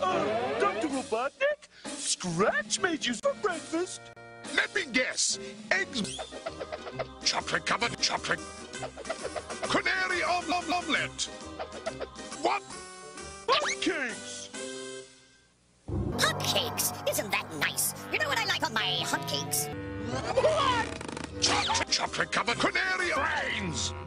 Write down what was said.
Dr. Robotnik? Scratch made you for breakfast? Let me guess. Eggs, chocolate-covered chocolate, canary omelette. What? Hotcakes! Hotcakes? Isn't that nice? You know what I like on my hotcakes? Chocolate-covered canary brains.